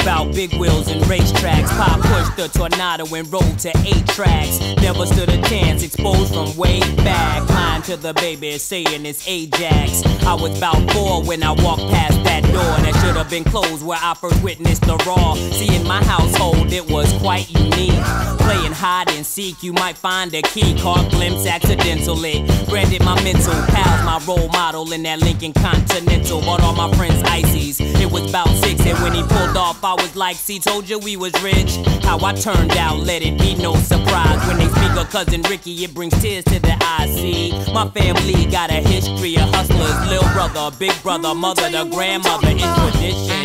about big wheels and racetracks. Pop pushed the Tornado and rolled to 8 tracks. Never stood a chance, exposed from way back. Lying to the baby, saying it's Ajax. I was about 4 when I walked past that door that should have been closed, where I first witnessed the raw. See, in my household it was quite unique. Playing hide and seek, you might find a key. Caught glimpse accidentally. Branded my mental pals, my role model in that Lincoln Continental. Bought all my friends ices. It was about 6, and when he pulled off, I was like, see, told you we was rich. How I turned out, let it be no surprise. When they speak of cousin Ricky, it brings tears to the eyes. See, my family got a history of hustlers. Little brother, big brother, mother, the grandmother in tradition.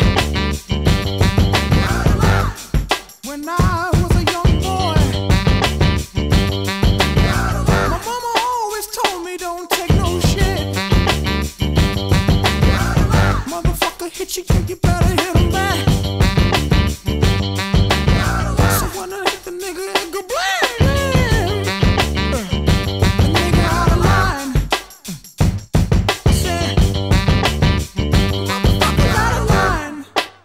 When I was a young boy, my mama always told me don't take no shit. Motherfucker hit you, you better hit him back. So when I hit the nigga, it go blam. The nigga out of line. Said, motherfucker's out of line.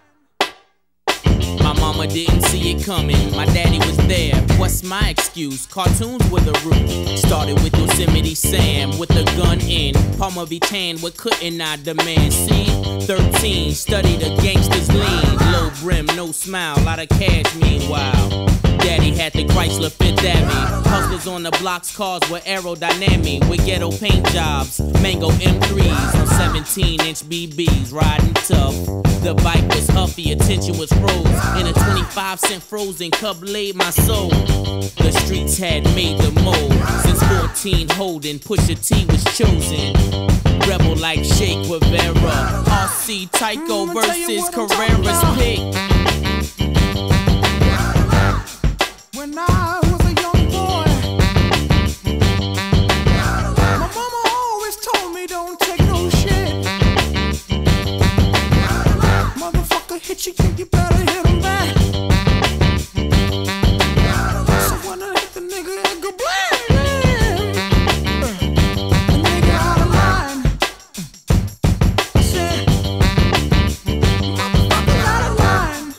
My mama didn't see it coming, my daddy was there. What's my excuse? Cartoons were the root. Started with Yosemite Sam, with the gun in Palmer Beach hand, what couldn't I demand? See, 13, studied a gangster's lean. Low brim, no smile, lot of cash meanwhile. Daddy had the Chrysler Fifth Avenue. Hustlers on the blocks, cars were aerodynamic with ghetto paint jobs. Mango M3s on 17-inch BBs, riding tough. The bike was huffy, attention was froze. In a 25-cent frozen cup laid my soul. The streets had made the mold. Since 14 holding, Pusha T was chosen. Rebel like Shake Guevara. RC Tycho versus Carrera's pick. When I was a young boy, my mama always told me don't take no shit. Motherfucker hit you, you better hit him back. So when I hit the nigga, it go blam. The nigga out of line. Said, motherfucker's out of line.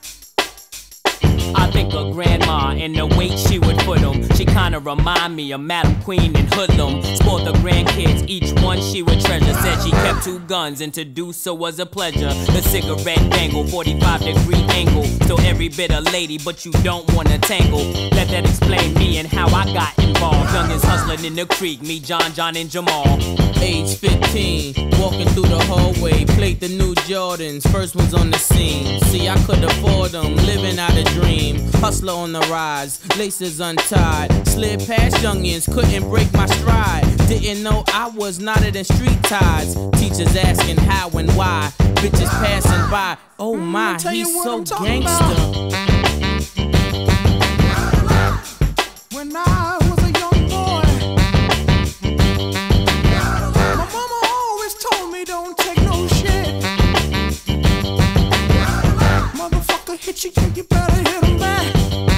I think of grandma and the weight she would put them. She kinda remind me of Madam Queen and Hoodlum. Spoiled the grandkids, each one she would treasure. Said she kept 2 guns and to do so was a pleasure. The cigarette dangle, 45-degree angle. So every bit a lady, but you don't wanna tangle. Let that explain me and how I got involved. Youngins hustling in the creek, me, John, and Jamal. Age 15, walking through the hallway, played the new Jordans, first ones on the scene. See, I could afford them, living out a dream. Hustler on the rise, laces untied. Slid past youngins, couldn't break my stride. Didn't know I was knotted in street ties. Teachers asking how and why. Bitches passing by, oh my, he's so gangster. When I was a young boy, my mama always told me don't take no shit. Motherfucker hit you, you better hit him back.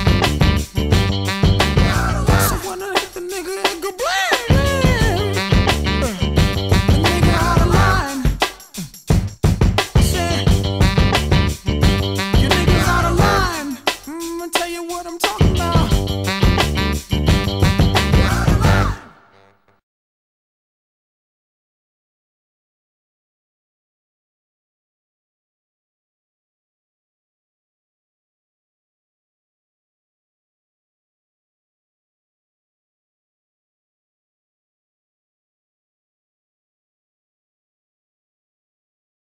So when I hit the nigga, it go blam. The nigga out of line. Said, you niggas out of line. I'ma tell you what I'm talking about.